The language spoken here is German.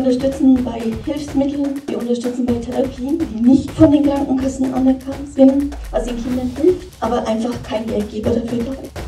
unterstützen bei Hilfsmitteln, wir unterstützen bei Therapien, die nicht von den Krankenkassen anerkannt sind, was den Kindern hilft, aber einfach kein Geldgeber dafür da ist.